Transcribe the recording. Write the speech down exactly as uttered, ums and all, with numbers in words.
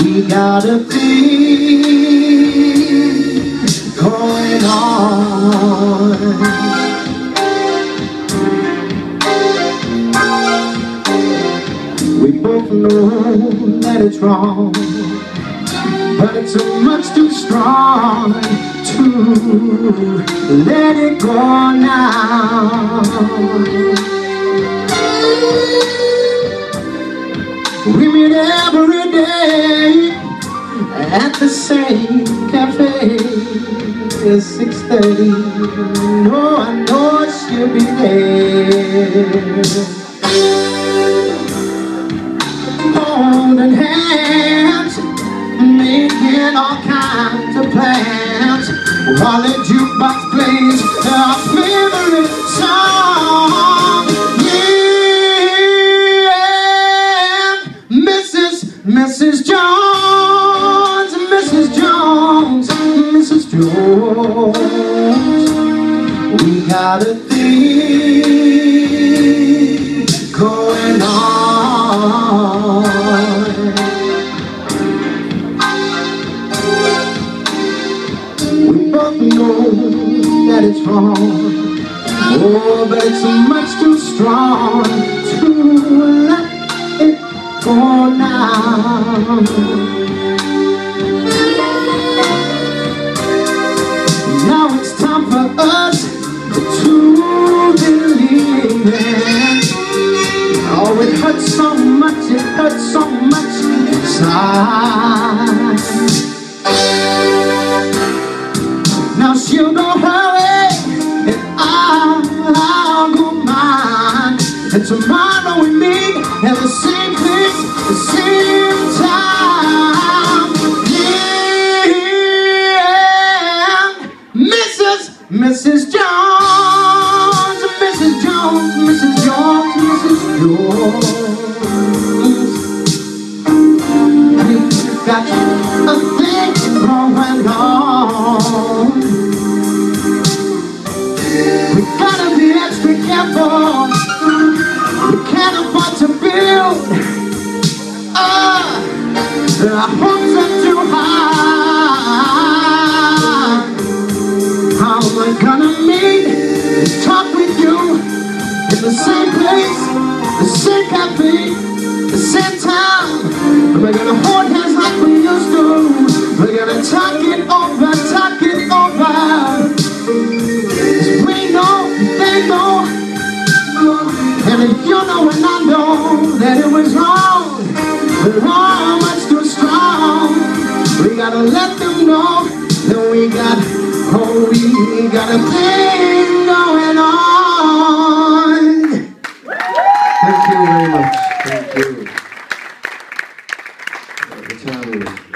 We got a thing going on. We both know that it's wrong, but it's so much too strong to let it go now. We meet every day at the same cafe at six thirty. No, I know she'll be there, holding hands, making all kinds of plans, while the jukebox plays our favorite song. Yeah, Missus Missus Jones, Missus Jones, Missus Jones, we got a thing going on. We both know that it's wrong, oh, but it's much too strong to let it go now. Now it's time for us to believe it. Oh, it hurts so much, it hurts so much inside. Now she'll go her way, and I'll, I'll go mine. And tomorrow we meet at the same place, the same time. Yeah, Missus Missus Jones, Missus Jones, Missus Jones, Missus Jones. We've got a thing going on. We gotta be extra careful. We can't afford to build uh, our hopes up too high. How am I gonna meet and talk with you in the same place, the same cafe, the same time? We're gonna hold hands like we used to. We're gonna talk it over, talk it over. We know, they know, and if you know and I know that it was wrong, we're all much too strong. We gotta let them know that we got, oh, we got a thing going on. Thank you very much. Thank you. The time is